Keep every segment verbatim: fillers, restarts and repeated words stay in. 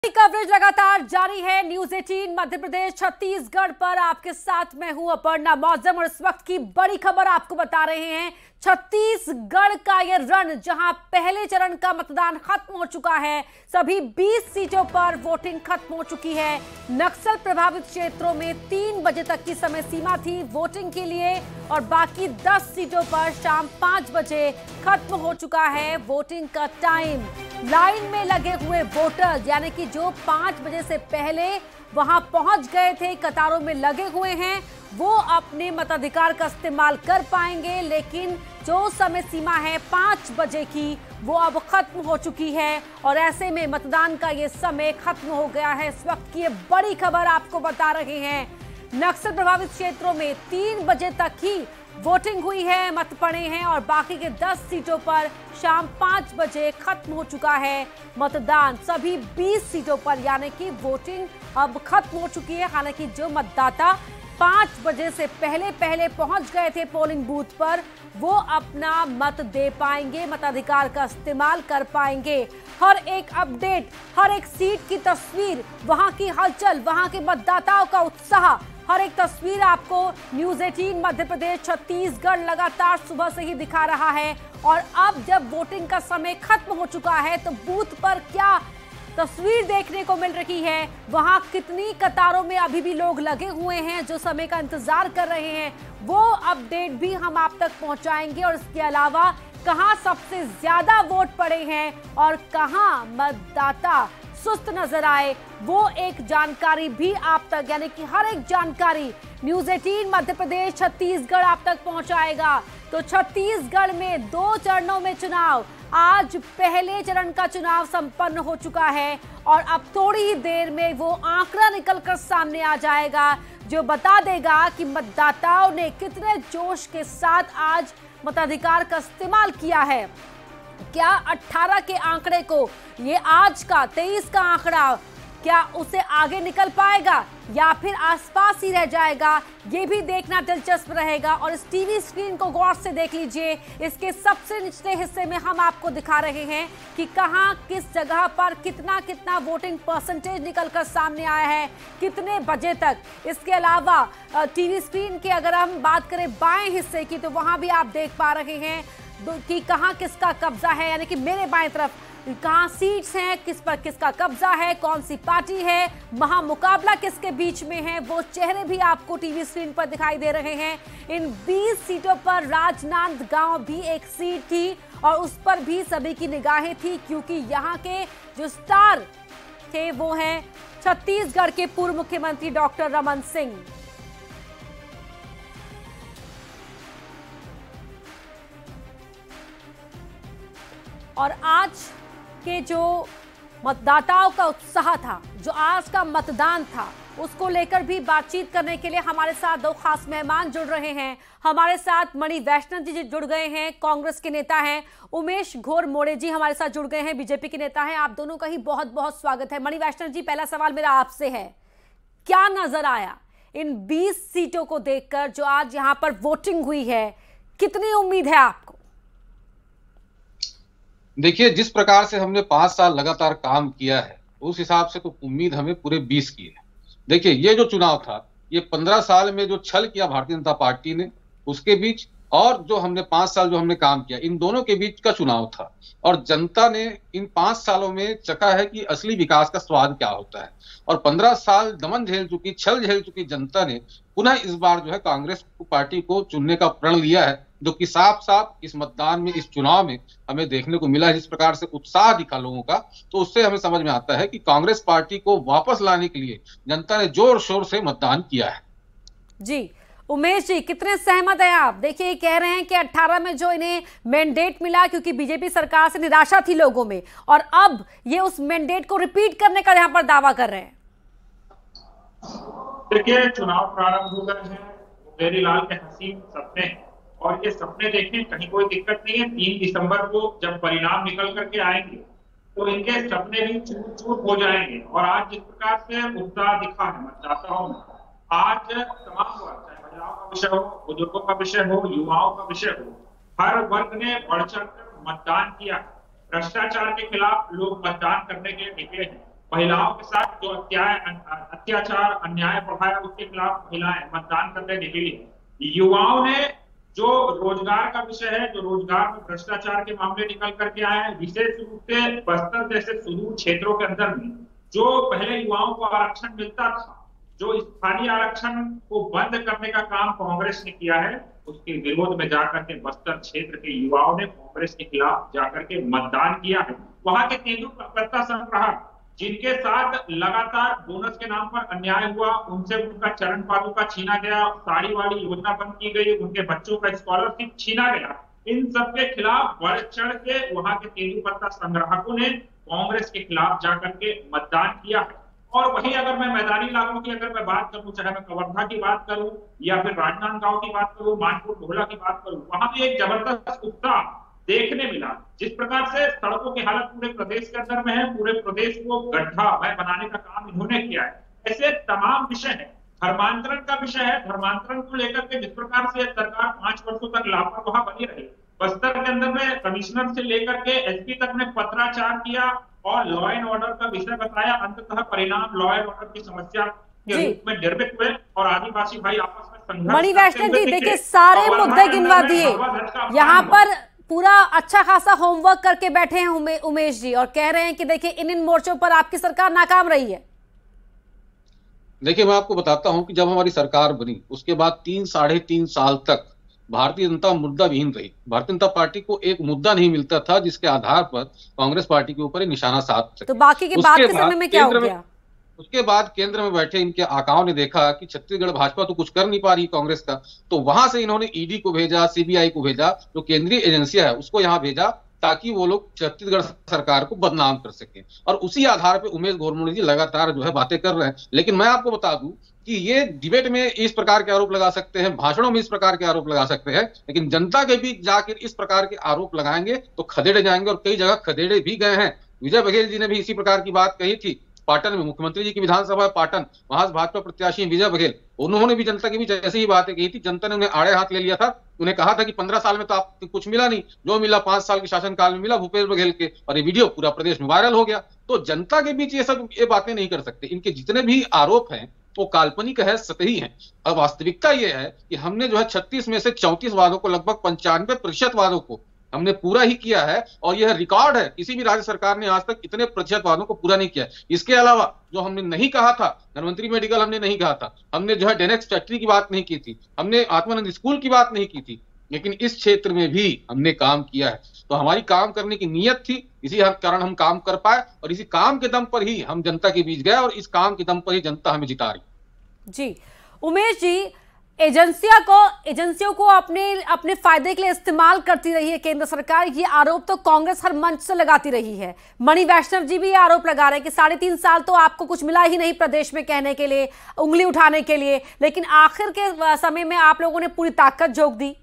Coverage लगातार जारी है। न्यूज अठारह मध्य प्रदेश छत्तीसगढ़ पर आपके साथ मैं हूं अपर्णा मौजम और इस वक्त की बड़ी खबर आपको बता रहे हैं। छत्तीसगढ़ का यह रण जहां पहले चरण का मतदान खत्म हो चुका है, सभी बीस सीटों पर वोटिंग खत्म हो चुकी है। नक्सल प्रभावित क्षेत्रों में तीन बजे तक की समय सीमा थी वोटिंग के लिए और बाकी दस सीटों पर शाम पांच बजे खत्म हो चुका है वोटिंग का टाइम। लाइन में लगे हुए वोटर यानी कि जो पांच बजे से पहले वहां पहुंच गए थे, कतारों में लगे हुए हैं, वो अपने मताधिकार का इस्तेमाल कर पाएंगे। लेकिन जो समय सीमा है पांच बजे की वो अब खत्म हो चुकी है और ऐसे में मतदान का ये समय खत्म हो गया है। इस वक्त की ये बड़ी खबर आपको बता रहे हैं। नक्सल प्रभावित क्षेत्रों में तीन बजे तक ही वोटिंग हुई है, मत पड़े हैं और बाकी के दस सीटों पर शाम पांच बजे खत्म हो चुका है मतदान। सभी बीस सीटों पर यानी कि वोटिंग अब खत्म हो चुकी है। हालांकि जो मतदाता पांच बजे से पहले पहले पहुंच गए थे पोलिंग बूथ पर, वो अपना मत दे पाएंगे, मताधिकार का इस्तेमाल कर पाएंगे। हर एक अपडेट, हर एक सीट की तस्वीर, वहां की हलचल, वहां के मतदाताओं का उत्साह, हर एक तस्वीर आपको न्यूज अठारह मध्य प्रदेश छत्तीसगढ़ लगातार सुबह से ही दिखा रहा है। और अब जब वोटिंग का समय खत्म हो चुका है तो बूथ पर क्या तस्वीर देखने को मिल रही है, वहां कितनी कतारों में अभी भी लोग लगे हुए हैं जो समय का इंतजार कर रहे हैं, वो अपडेट भी हम आप तक पहुंचाएंगे। और इसके अलावा कहां सबसे ज्यादा वोट पड़े हैं और कहां मतदाता सुस्त नजर आए, वो एक जानकारी भी आप तक, यानी कि हर एक जानकारी न्यूज अठारह मध्य प्रदेश छत्तीसगढ़ आप तक पहुंचाएगा। तो छत्तीसगढ़ में दो चरणों में चुनाव, आज पहले चरण का चुनाव संपन्न हो चुका है और अब थोड़ी ही देर में वो आंकड़ा निकलकर सामने आ जाएगा जो बता देगा कि मतदाताओं ने कितने जोश के साथ आज मताधिकार का इस्तेमाल किया है। क्या अठारह के आंकड़े को ये आज का तेईस का आंकड़ा क्या उसे आगे निकल पाएगा या फिर आसपास ही रह जाएगा, ये भी देखना दिलचस्प रहेगा। और इस टीवी स्क्रीन को गौर से देख लीजिए, इसके सबसे निचले हिस्से में हम आपको दिखा रहे हैं कि कहां किस जगह पर कितना कितना वोटिंग परसेंटेज निकलकर सामने आया है, कितने बजे तक। इसके अलावा टीवी स्क्रीन की अगर हम बात करें बाएं हिस्से की, तो वहां भी आप देख पा रहे हैं कि कहां किसका कब्जा है, यानी कि मेरे बाएं तरफ कहां सीट्स हैं, किस पर किसका कब्जा है, कौन सी पार्टी है, महामुकाबला किसके बीच में है, वो चेहरे भी आपको टीवी स्क्रीन पर दिखाई दे रहे हैं। इन बीस सीटों पर राजनांदगांव भी एक सीट थी और उस पर भी सभी की निगाहें थी, क्योंकि यहाँ के जो स्टार थे वो हैं छत्तीसगढ़ के पूर्व मुख्यमंत्री डॉक्टर रमन सिंह। और आज के जो मतदाताओं का उत्साह था, जो आज का मतदान था, उसको लेकर भी बातचीत करने के लिए हमारे साथ दो खास मेहमान जुड़ रहे हैं। हमारे साथ मणि वैष्णव जी जुड़ गए हैं, कांग्रेस के नेता हैं। उमेश घोर मोड़े जी हमारे साथ जुड़ गए हैं, बीजेपी के नेता हैं। आप दोनों का ही बहुत बहुत स्वागत है। मणि वैष्णव जी, पहला सवाल मेरा आपसे है, क्या नजर आया इन बीस सीटों को देखकर जो आज यहाँ पर वोटिंग हुई है, कितनी उम्मीद है आपको? देखिए, जिस प्रकार से हमने पांच साल लगातार काम किया है उस हिसाब से तो उम्मीद हमें पूरे बीस की है। देखिए, ये जो चुनाव था, ये पंद्रह साल में जो छल किया भारतीय जनता पार्टी ने, उसके बीच और जो हमने पांच साल जो हमने काम किया, इन दोनों के बीच का चुनाव था। और जनता ने इन पांच सालों में चखा है कि असली विकास का स्वाद क्या होता है। और पंद्रह साल दमन झेल चुकी, छल झेल चुकी जनता ने पुनः इस बार जो है कांग्रेस पार्टी को चुनने का प्रण लिया है, जो कि साफ साफ इस मतदान में, इस चुनाव में हमें देखने को मिला है। जिस प्रकार से उत्साह दिखा लोगों का, तो उससे हमें समझ में आता है कि कांग्रेस पार्टी को वापस लाने के लिए जनता ने जोर शोर से मतदान किया है। जी उमेश जी, कितने सहमत हैं आप? देखिए, कह रहे हैं कि अठारह में जो इन्हें मैंडेट मिला, क्योंकि बीजेपी सरकार से निराशा थी लोगों में, और अब ये उस मैंडेट को रिपीट करने का यहाँ पर दावा कर रहे हैं। देखिए, चुनाव प्रारंभ हो गए हैं, मुंगेरी लाल के हसीन सपने, और ये सपने देखने कहीं कोई दिक्कत नहीं है। तीन दिसंबर को जब परिणाम निकल करके आएंगे तो इनके सपने भी चूर चूर हो जाएंगे। और आज जिस प्रकार से उत्साह दिखा है मतदाताओं में, आज तमाम वर्ग, चाहे महिलाओं का विषय हो, बुजुर्गों का विषय हो, युवाओं का विषय हो, हर वर्ग ने बढ़ चढ़ कर मतदान किया। भ्रष्टाचार के खिलाफ लोग मतदान करने के लिए निकले हैं महिलाओं के साथ जो अत्याचार अन्याय बढ़ाया उसके खिलाफ महिलाएं मतदान करने निकली है। युवाओं ने जो रोजगार का विषय है, जो रोजगार में भ्रष्टाचार के मामले निकल करके आए हैं, विशेष रूप से बस्तर जैसे सुदूर क्षेत्रों के अंदर में जो पहले युवाओं को आरक्षण मिलता था, जो स्थानीय आरक्षण को बंद करने का काम कांग्रेस ने किया है, उसके विरोध में जाकर के बस्तर क्षेत्र के युवाओं ने कांग्रेस के खिलाफ जाकर के मतदान किया है। वहां के तेंदुपत्ता संग्राहक जिनके साथ लगातार बोनस के नाम पर अन्याय हुआ, उनसे उनका चरण पादुका छीना गया, साड़ी वाली योजना बंद की गई, उनके बच्चों का स्कॉलरशिप छीना गया, इन सब के खिलाफ बढ़ चढ़ के वहां के तेंदुपत्ता संग्राहकों ने कांग्रेस के खिलाफ जाकर के मतदान किया है। और वहीं अगर मैं मैदानी इलाकों की अगर मैं बात करूं, चाहे मैं कवर्धा की बात करूं या फिर राजनांदगांव की बात करूं, मानपुर ढोला की बात करूं, वहां भी एक जबरदस्त उत्साह देखने मिला। जिस प्रकार से सड़कों की हालत पूरे प्रदेश के अंदर में है, पूरे प्रदेश को गड्ढामय बनाने का काम इन्होंने किया है। ऐसे तमाम विषय है। धर्मांतरण का विषय है, धर्मांतरण को लेकर के जिस प्रकार से सरकार पांच वर्षों तक लापरवाह बनी रही, बस्तर के अंदर में कमिश्नर से लेकर के एसपी तक ने पत्राचार किया और लॉ एंड ऑर्डर का विषय बताया। अंततः परिणाम लॉ एंड ऑर्डर की समस्या के रूप में निर्मित हुए और आदिवासी भाई आपस में संघर्ष। मणि वैष्णव जी देखिए, सारे मुद्दे गिनवा दिए, यहाँ पर पूरा अच्छा खासा होमवर्क करके बैठे हैं उमे, उमेश जी, और कह रहे हैं कि देखिए इन इन मोर्चों पर आपकी सरकार नाकाम रही है। देखिए मैं आपको बताता हूं कि जब हमारी सरकार बनी उसके बाद तीन साढ़े तीन साल तक भारतीय जनता मुद्दा विहीन रही। भारतीय जनता पार्टी को एक मुद्दा नहीं मिलता था जिसके आधार पर कांग्रेस पार्टी के ऊपर निशाना साध सके। तो बाकी के बाद के समय में क्या हो गया? उसके बाद केंद्र में बैठे इनके आकाओं ने देखा कि छत्तीसगढ़ भाजपा तो कुछ कर नहीं पा रही कांग्रेस का, तो वहां से इन्होंने ईडी को भेजा, सीबीआई को भेजा, जो केंद्रीय एजेंसियां है उसको यहां भेजा ताकि वो लोग छत्तीसगढ़ सरकार को बदनाम कर सके। और उसी आधार पे उमेश घोरमुंडे जी लगातार जो है बातें कर रहे हैं। लेकिन मैं आपको बता दूं कि ये डिबेट में इस प्रकार के आरोप लगा सकते हैं, भाषणों में इस प्रकार के आरोप लगा सकते हैं, लेकिन जनता के बीच जाकर इस प्रकार के आरोप लगाएंगे तो खदेड़े जाएंगे, और कई जगह खदेड़े भी गए हैं। विजय बघेल जी ने भी इसी प्रकार की बात कही थी पाटन में, मुख्यमंत्री जी की विधानसभा पाटन, वहां से भाजपा प्रत्याशी विजय बघेल, उन्होंने भी जनता के बीच ऐसी ही बातें कही थी। जनता ने उन्हें आड़े हाथ ले लिया था, उन्हें कहा था कि पंद्रह साल में तो आपको कुछ मिला नहीं, जो मिला पांच साल के शासनकाल में मिला भूपेश बघेल के, और ये वीडियो पूरा प्रदेश में वायरल हो गया। तो जनता के बीच ये सब ये बातें नहीं कर सकते। इनके जितने भी आरोप हैं वो काल्पनिक है, सतही है। अब वास्तविकता ये है कि हमने जो है छत्तीस में से चौंतीस वादों को, लगभग पंचानवे प्रतिशत वादों को हमने पूरा ही किया है, और यह रिकॉर्ड है, किसी भी राज्य सरकार ने आज तक इतने प्रतिशत वादों को पूरा नहीं किया। इसके अलावा जो हमने नहीं कहा था, धनवंतरी मेडिकल हमने नहीं कहा था, हमने जो है डेनेक्स फैक्ट्री की बात नहीं की थी, हमने आत्मानंद स्कूल की बात नहीं की थी, लेकिन इस क्षेत्र में भी हमने काम किया है। तो हमारी काम करने की नीयत थी, इसी कारण हम काम कर पाए, और इसी काम के दम पर ही हम जनता के बीच गए, और इस काम के दम पर ही जनता हमें जिता रही। जी उमेश जी, एजेंसियों को एजेंसियों को अपने अपने फायदे के लिए इस्तेमाल करती रही है केंद्र सरकार, ये आरोप तो कांग्रेस हर मंच से लगाती रही है। मणि वैष्णव जी भी ये आरोप लगा रहे हैं कि साढ़े तीन साल तो आपको कुछ मिला ही नहीं प्रदेश में कहने के लिए, उंगली उठाने के लिए, लेकिन आखिर के समय में आप लोगों ने पूरी ताकत झोंक दी।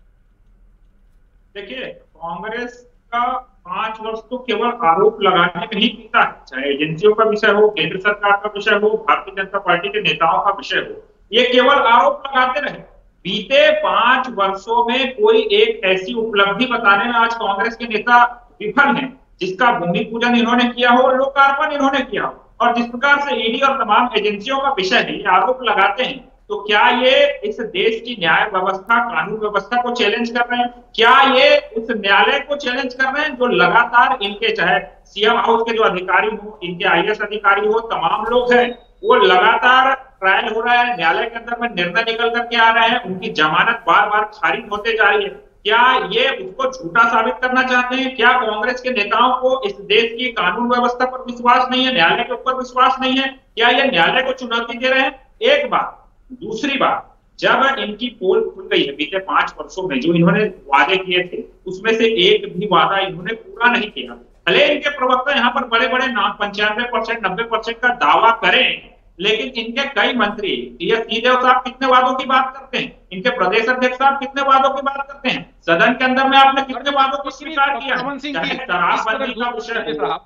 देखिए, कांग्रेस का पांच वर्ष तो केवल आरोप लगाने में ही बीता है, चाहे एजेंसियों का विषय हो, केंद्र सरकार का विषय हो, भारतीय जनता पार्टी के नेताओं का विषय हो, ये केवल आरोप लगाते रहे। बीते पांच वर्षों में कोई एक ऐसी उपलब्धि बताने में आज कांग्रेस के नेता विफल हैं जिसका भूमि पूजन इन्होंने किया हो, लोकार्पण इन्होंने किया हो। और जिस प्रकार से ईडी और तमाम एजेंसियों का विषय है, ये आरोप लगाते हैं, तो क्या ये इस देश की न्याय व्यवस्था, कानून व्यवस्था को चैलेंज कर रहे हैं? क्या ये उस न्यायालय को चैलेंज कर रहे हैं जो लगातार इनके, चाहे सीएम हाउस के जो अधिकारी हो, इनके आईएएस अधिकारी हो, तमाम लोग हैं, वो लगातार ट्रायल हो रहा है, न्यायालय के अंदर में निर्णय निकल करके आ रहे हैं, उनकी जमानत बार बार खारिज होते जा रही है। क्या ये उसको झूठा साबित करना चाहते हैं? क्या कांग्रेस के नेताओं को इस देश की कानून व्यवस्था पर विश्वास नहीं है, न्यायालय के ऊपर विश्वास नहीं है? क्या ये न्यायालय को चुनौती दे रहे हैं? एक बात। दूसरी बात, जब इनकी पोल खुल गई है बीते पांच वर्षों में, जो इन्होंने वादे किए थे उसमें से एक भी वादा इन्होंने पूरा नहीं किया। भले इनके प्रवक्ता यहाँ पर बड़े बड़े पंचानवे परसेंट नब्बे परसेंट का दावा करें, लेकिन इनके कई मंत्री, टीएस सिंहदेव साहब कितने वादों की बात करते हैं, इनके प्रदेश अध्यक्ष साहब कितने वादों की बात करते हैं, सदन के अंदर में आपने कितने वादों को स्वीकार किया है? शराबबंदी का विषय,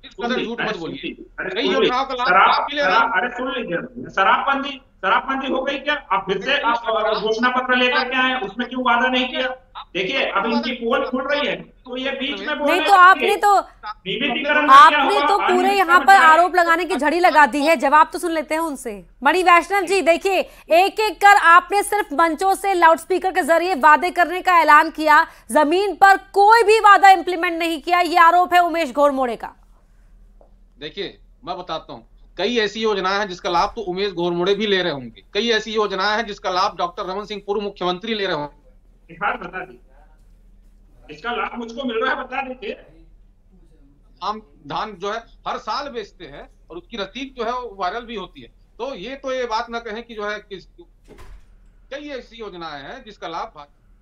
अरे सुन लीजिए, शराबबंदी शराबबंदी हो गई क्या? आप फिर से घोषणा पत्र लेकर के आए, उसमें क्यों वादा नहीं किया? देखिए अब इनकी पोल खुल रही है तो ये बीच में बोल नहीं तो आपने तो आपने तो पूरे यहाँ पर आरोप लगाने की झड़ी लगा दी है। जवाब तो सुन लेते हैं उनसे। मणि वैष्णव जी देखिए, एक एक कर आपने सिर्फ मंचों से लाउडस्पीकर के जरिए वादे करने का ऐलान किया, जमीन पर कोई भी वादा इंप्लीमेंट नहीं किया, ये आरोप है उमेश घोरमोड़े का। देखिए मैं बताता हूँ, कई ऐसी योजनाएं हैं जिसका लाभ तो उमेश घोरमोड़े भी ले रहे होंगे, कई ऐसी योजनाएं हैं जिसका लाभ डॉक्टर रमन सिंह पूर्व मुख्यमंत्री ले रहे होंगे। बता दीजिए इसका लाभ मुझको मिल रहा है, बता दीजिए। आम धान जो है हर साल बेचते हैं और उसकी रसीद जो है वो वायरल भी होती है, तो ये तो ये बात ना कहें कि जो है किस कई ऐसी योजनाएं हैं जिसका लाभ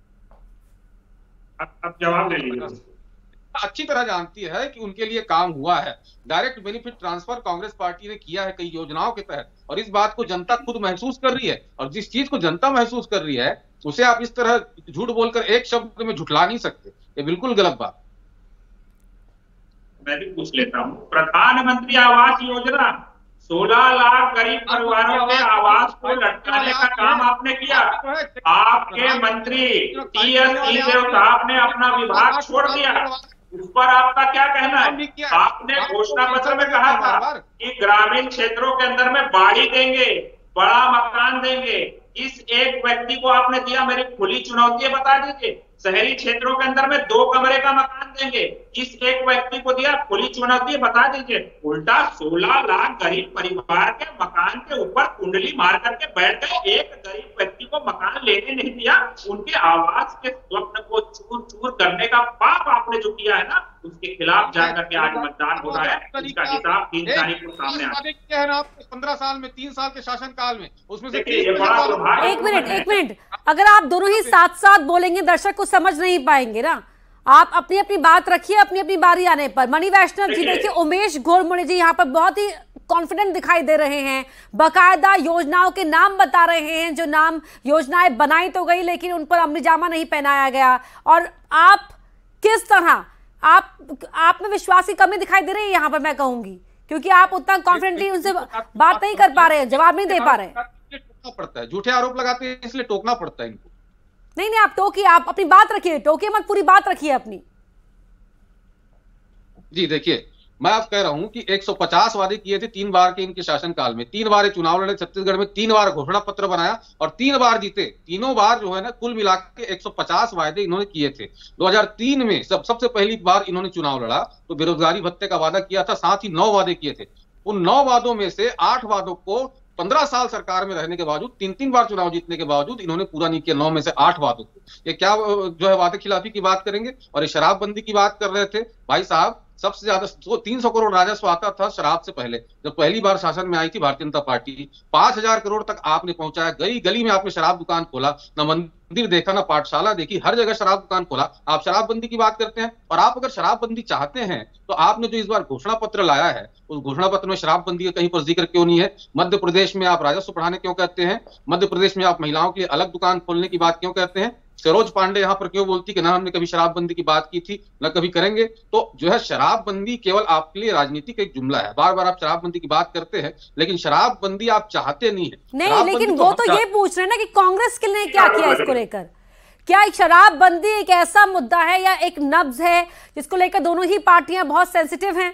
अब जवाब ले लीजिए। अच्छी तरह जानती है कि उनके लिए काम हुआ है। Direct benefit transfer Congress party ने किया है कई योजनाओं के तहत, और इस बात को जनता खुद महसूस कर रही है, और जिस चीज को जनता महसूस कर रही है उसे आप इस तरह झूठ बोलकर एक शब्द में झुठला नहीं सकते, ये बिल्कुल गलत बात। मैं भी पूछ लेता हूँ, प्रधानमंत्री आवास योजना सोलह लाख गरीब परिवारों के आवास को लटकाने का काम आपने किया। आपके मंत्री टी एस सिंहदेव साहब ने अपना विभाग छोड़ दिया, उस पर आपका क्या कहना है? आपने घोषणा पत्र में कहा था कि ग्रामीण क्षेत्रों के अंदर में बाड़ी देंगे, बड़ा मकान देंगे। इस एक व्यक्ति को आपने दिया, मेरी खुली चुनौती है, बता दीजिए। शहरी क्षेत्रों के अंदर में दो कमरे का मकान देंगे, इस एक व्यक्ति को दिया, खुली चुनौती है, बता दीजिए। उल्टा सोलह लाख गरीब परिवार के मकान के ऊपर कुंडली मार करके बैठ गए, एक गरीब व्यक्ति को मकान लेने नहीं दिया। उनके आवास के स्वप्न को चूर चूर करने का पाप आपने जो किया है ना, उसके खिलाफ जाकर के आज मतदान हो रहा है। इसका हिसाब तीन तारीख को सामने आया। पंद्रह साल में, तीन साल के शासन काल में, उसमें से एक मिनट एक मिनट अगर आप दोनों ही साथ साथ बोलेंगे दर्शक को समझ नहीं पाएंगे ना। आप अपनी अपनी बात रखिए, अपनी अपनी बारी आने पर। मणि वैष्णव जी देखिए, उमेश घोरमोड़े जी यहाँ पर बहुत ही कॉन्फिडेंट दिखाई दे रहे हैं, बकायदा योजनाओं के नाम बता रहे हैं, जो नाम योजनाएं बनाई तो गई लेकिन उन पर अमलीजामा नहीं पहनाया गया। और आप किस तरह आप आप में विश्वास की कमी दिखाई दे रही है यहाँ पर, मैं कहूंगी, क्योंकि आप उतना कॉन्फिडेंटली उनसे बात नहीं कर पा रहे हैं, जवाब नहीं दे पा रहे हैं। टोकना पड़ता है, झूठे आरोप लगाते हैं इसलिए टोकना पड़ता है इनको। नहीं नहीं आप टोकिए, आप अपनी बात रखिए, टोकिए मत, पूरी बात रखिए अपनी। जी देखिए, मैं आप कह रहा हूं कि एक सौ पचास वादे किए थे तीन बार के इनके शासनकाल में, तीन बार चुनाव लड़े छत्तीसगढ़ में, तीन बार घोषणा पत्र बनाया और तीन बार जीते। तीनों बार जो है ना कुल मिला के एक सौ पचास वादे इन्होंने किए थे। दो हज़ार तीन में सब सबसे पहली बार इन्होंने चुनाव लड़ा तो बेरोजगारी भत्ते का वादा किया था, साथ ही नौ वादे किए थे। उन नौ वादों में से आठ वादों को पंद्रह साल सरकार में रहने के बावजूद, तीन तीन बार चुनाव जीतने के बावजूद इन्होंने पूरा नहीं किया। नौ में से आठ वादों को, ये क्या जो है वादे खिलाफी की बात करेंगे। और ये शराबबंदी की बात कर रहे थे भाई साहब, सबसे ज्यादा तीन सौ करोड़ राजस्व आता था शराब से पहले, जब पहली बार शासन में आई थी भारतीय जनता पार्टी। पांच हजार करोड़ तक आपने पहुंचाया, गली गली में आपने शराब दुकान खोला, न मंदिर देखा, ना पाठशाला देखी, हर जगह शराब दुकान खोला। आप शराबबंदी की बात करते हैं, और आप अगर शराबबंदी चाहते हैं तो आपने जो इस बार घोषणा पत्र लाया है, उस घोषणा पत्र में शराबबंदी का कहीं पर जिक्र क्यों नहीं है? मध्य प्रदेश में आप राजस्व बढ़ाने क्यों कहते हैं? मध्य प्रदेश में आप महिलाओं के लिए अलग दुकान खोलने की बात क्यों कहते हैं? सरोज पांडे यहाँ पर क्यों बोलती कि ना हमने कभी शराबबंदी की बात की थी, ना कभी करेंगे? तो जो है शराबबंदी केवल आपके लिए राजनीति का एक जुमला है। बार बार आप शराबबंदी की बात करते हैं लेकिन शराबबंदी आप चाहते नहीं है। नहीं, लेकिन वो तो ये पूछ रहे हैं ना कि कांग्रेस के लिए क्या किया इसको लेकर। क्या शराबबंदी एक ऐसा मुद्दा है या एक नब्ज है जिसको लेकर दोनों ही पार्टियां बहुत सेंसिटिव हैं?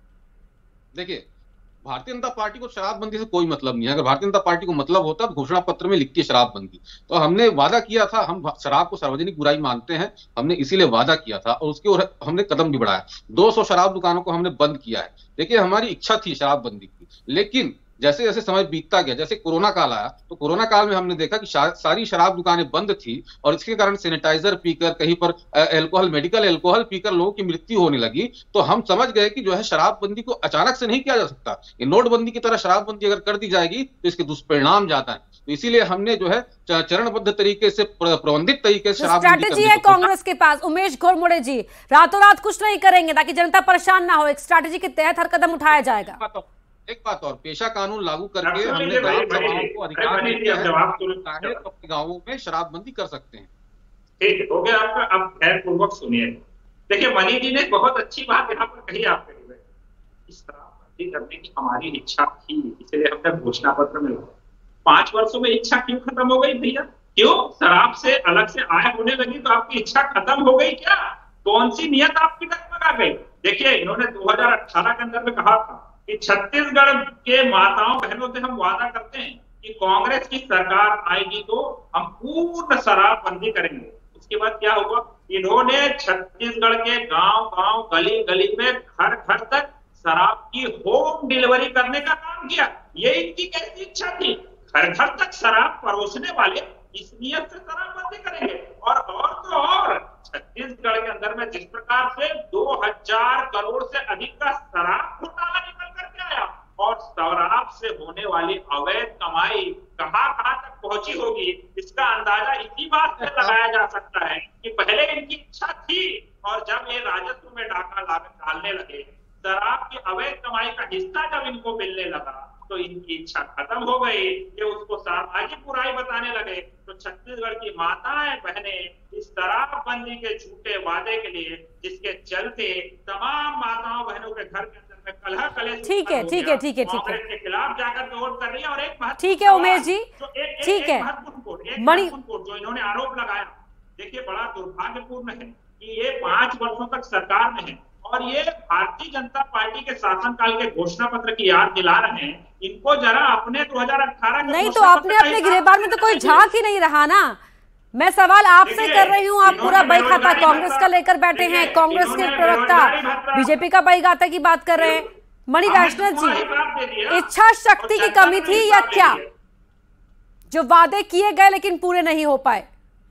देखिए, भारतीय जनता पार्टी को शराबबंदी से कोई मतलब नहीं है। अगर भारतीय जनता पार्टी को मतलब होता तो घोषणा पत्र में लिखती है शराबबंदी। तो हमने वादा किया था, हम शराब को सार्वजनिक बुराई मानते हैं, हमने इसीलिए वादा किया था और उसके और हमने कदम भी बढ़ाया। दो सौ शराब दुकानों को हमने बंद किया है। देखिए, हमारी इच्छा थी शराबबंदी की, लेकिन जैसे जैसे समय बीतता गया, जैसे कोरोना काल आया तो कोरोना काल में हमने देखा कि सारी शराब दुकानें बंद थी और इसके कारण सैनिटाइजर पीकर, कहीं पर अल्कोहल, मेडिकल अल्कोहल पीकर लोगों की मृत्यु होने लगी। तो हम समझ गए कि जो है शराबबंदी को अचानक से नहीं किया जा सकता। ये नोटबंदी की तरह शराबबंदी अगर कर दी जाएगी तो इसके दुष्परिणाम जाता है। तो इसीलिए हमने जो है चरणबद्ध तरीके से, प्रबंधित तरीके से शराबबंदी स्ट्रैटेजी है कांग्रेस के पास। उमेश घोरमोड़े जी रातों रात कुछ नहीं करेंगे ताकि जनता परेशान ना हो, एक स्ट्रैटेजी के तहत हर कदम उठाया जाएगा। एक बात और, पेशा कानून लागू करके हमने ग्राम सभाओं को अधिकार दिया है, तो अपने गांवों में शराबबंदी कर सकते हैं। ठीक हो गया आपका। अब खैर पूर्वक सुनिए। देखिए, मणि जी ने बहुत अच्छी बात यहाँ पर कही आपके लिए। इस शराबबंदी करने की हमारी इच्छा थी, इसलिए हमने घोषणा पत्र में, पांच वर्षों में इच्छा क्यों खत्म हो गई भैया? क्यों? शराब से अलग से आय होने लगी तो आपकी इच्छा खत्म हो गई क्या? कौन सी नियत आपकी डगमगा गई? देखिए, इन्होंने दो हज़ार अठारह के अंदर में कहा था कि छत्तीसगढ़ के माताओं बहनों से हम वादा करते हैं कि कांग्रेस की सरकार आएगी तो हम पूर्ण शराबबंदी करेंगे। उसके बाद क्या हुआ? इन्होंने छत्तीसगढ़ के गांव गांव गली गली में घर घर तक शराब की होम डिलीवरी करने का काम किया। ये इनकी कैसी इच्छा थी? घर घर तक शराब परोसने वाले इस नियत से शराबबंदी करेंगे। और और तो और छत्तीसगढ़ के अंदर में जिस प्रकार से दो हज़ार करोड़ से अधिक का शराब घोटाला निकल करके आया और शराब से होने वाली अवैध कमाई कहां कहां तक पहुंची होगी, इसका अंदाजा इसी बात से लगाया जा सकता है कि पहले इनकी इच्छा थी और जब ये राजस्व में डाका डालने लगे, शराब की अवैध कमाई का हिस्सा जब इनको मिलने लगा तो इनकी इच्छा खत्म हो गई कि उसको सामाजिक बुराई बताने लगे। तो छत्तीसगढ़ की माताएं बहनें इस शराबबंदी के झूठे वादे के लिए, जिसके चलते तमाम माताओं बहनों के घर के अंदर में कलह कलेश ठीक है ठीक है ठीक है ठीक है कांग्रेस के खिलाफ जाकर वोट कर रही है। और एक ठीक है उमेश जी, ठीक है मणि जो इन्होंने आरोप लगाया, देखिए बड़ा दुर्भाग्यपूर्ण है कि ये पांच वर्षों तक सरकार में है और ये भारतीय जनता पार्टी के शासनकाल के घोषणा पत्र की याद दिला रहे हैं। इनको जरा अपने दो हज़ार अठारह के नहीं तो अपने अपने गिरेबान में तो कोई झांक ही नहीं रहा ना। मैं सवाल आपसे कर रही हूँ, आप पूरा बहीखाता कांग्रेस का लेकर बैठे हैं, कांग्रेस के प्रवक्ता बीजेपी का बहीखाता की बात कर रहे हैं। मणि वैष्णव जी, इच्छा शक्ति की कमी थी या क्या, जो वादे किए गए लेकिन पूरे नहीं हो पाए?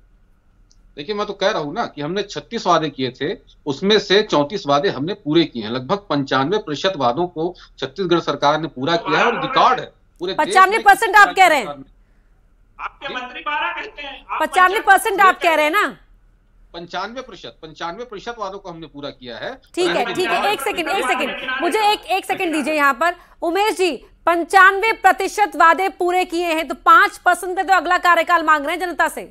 देखिए, मैं तो कह रहा हूं ना कि हमने छत्तीस वादे किए थे, उसमें से चौंतीस वादे हमने पूरे किए हैं। लगभग पंचानवे प्रतिशत वादों को छत्तीसगढ़ सरकार ने पूरा किया है और रिकॉर्ड है पूरे पचानवे परसेंट आप कह रहे हैं? आपके मंत्री बारह कहते हैं, पचानवे परसेंट आप कह रहे हैं ना? पंचानवे प्रतिशत पंचानवे प्रतिशत वादों को हमने पूरा किया है। ठीक है ठीक है, एक सेकंड एक सेकंड मुझे एक एक सेकंड दीजिए यहाँ पर। उमेश जी, पंचानवे प्रतिशत वादे पूरे किए हैं तो पांच परसेंट पे तो अगला कार्यकाल मांग रहे हैं जनता से।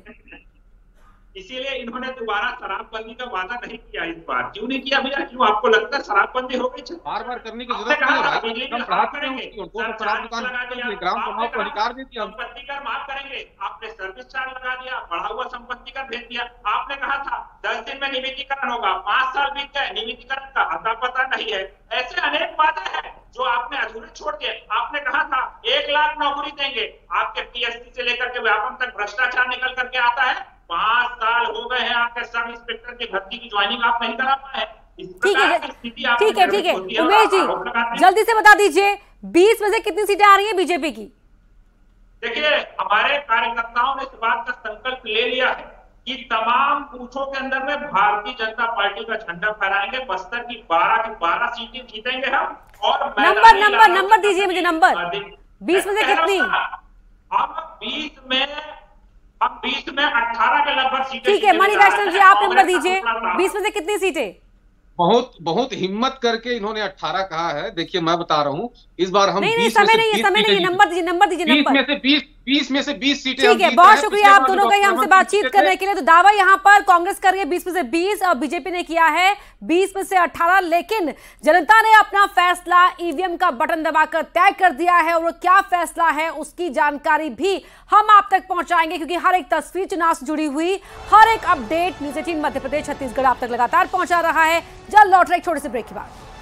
इसीलिए इन्होंने दोबारा शराबबंदी का वादा नहीं किया। इस बार क्यों नहीं किया भैया? क्यों आपको लगता है शराबबंदी हो गई? बार बार करने की जरूरत नहीं है, बिजली हम बढ़ाते हैं उसकी, उनको तो शराब दुकान ग्राम सभाओं को अधिकार दे दिया। संपत्ति कर माफ करेंगे, आपने सर्विस चार्ज लगा दिया, बढ़ा हुआ संपत्ति कर भेज दिया। आपने कहा था दस दिन में नियमितीकरण होगा, पांच साल बीत गए, नियमितीकरण का अता पता नहीं है। ऐसे अनेक वादे हैं जो आपने अधूरे छोड़ दिए। आपने कहा था एक लाख नौकरी देंगे, आपके पीएससी से लेकर के व्यापम तक भ्रष्टाचार निकल करके आता है। पांच साल हो गए हैं आपके सब इंस्पेक्टर की भर्ती की ज्वाइनिंग आप नहीं करा पाए। ठीक है ठीक है ठीक है उमेश जी, जल्दी से बता दीजिए बीस में से कितनी सीटें आ रही हैं बीजेपी की? देखिए, हमारे कार्यकर्ताओं ने इस बात का संकल्प ले लिया है कि तमाम बूथों के अंदर में भारतीय जनता पार्टी का झंडा फहराएंगे। बस्तर की बारह की बारह सीटें जीतेंगे हम। और नंबर नंबर नंबर दीजिए मुझे, नंबर बीस में से कितनी? हम बीस में हम बीस में अठारह के लगभग सीटें। ठीक है मणि वैष्णव जी, आप नंबर दीजिए, बीस में से कितनी सीटें? बहुत बहुत हिम्मत करके इन्होंने अठारह कहा है। देखिए, मैं बता रहा हूं इस बार हम नहीं नहीं समय नहीं है समय नहीं है, नंबर दीजिए नंबर दीजिए नंबर। बीस में से बीस बीस में से बीस सीटें। ठीक है, बहुत शुक्रिया आप दोनों का हमसे बातचीत करने के लिए। तो दावा यहाँ पर कांग्रेस कर रही है बीस में से बीस और बीजेपी ने किया है बीस में से अठारह, लेकिन जनता ने अपना फैसला ईवीएम का बटन दबाकर तय कर दिया है और वो क्या फैसला है उसकी जानकारी भी हम आप तक पहुंचाएंगे, क्योंकि हर एक तस्वीर चुनाव से जुड़ी हुई, हर एक अपडेट न्यूज़ अठारह मध्य प्रदेश छत्तीसगढ़ आप तक लगातार पहुंचा रहा है। जल्द लौट रहे एक छोटे से ब्रेक के बाद।